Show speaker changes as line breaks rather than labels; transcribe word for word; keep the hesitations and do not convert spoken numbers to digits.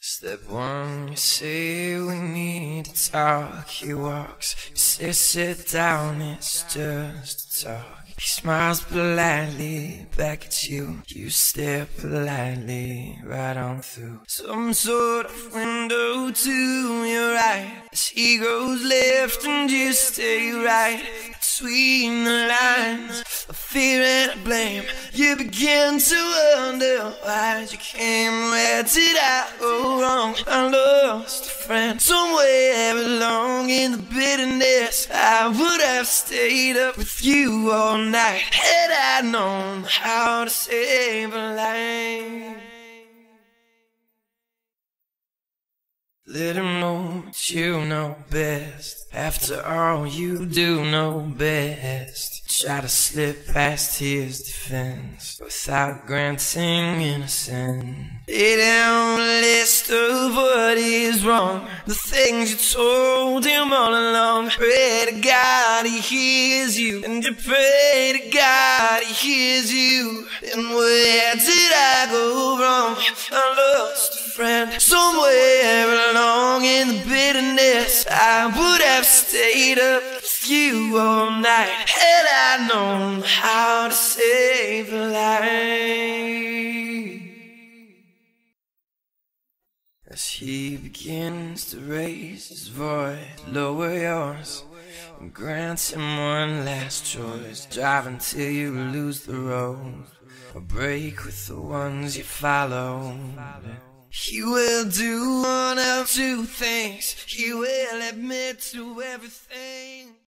Step one, you say we need to talk. He walks, you say sit down, it's just a talk. He smiles politely back at you. You stare politely right on through some sort of window to your right. As he goes left and you stay right. Between the lines of fear and blame, you begin to wonder why you came. Where did I go wrong? I lost a friend somewhere along in the bitterness. I would have stayed up with you all night had I known how to save a life. Let him know that you know best. After all, you do know best. Try to slip past his defense without granting innocence. Lay down a list of what is wrong, the things you told him all along. Pray to God he hears you, and you pray to God he hears you. And where did I go wrong? I lost a friend somewhere along in the bitterness. I would have stayed up with you all night had I known how to save a life. As he begins to raise his voice, lower yours, and grant him one last choice. Drive until you lose the road, or break with the ones you follow. He will do one of two things. He will admit to everything.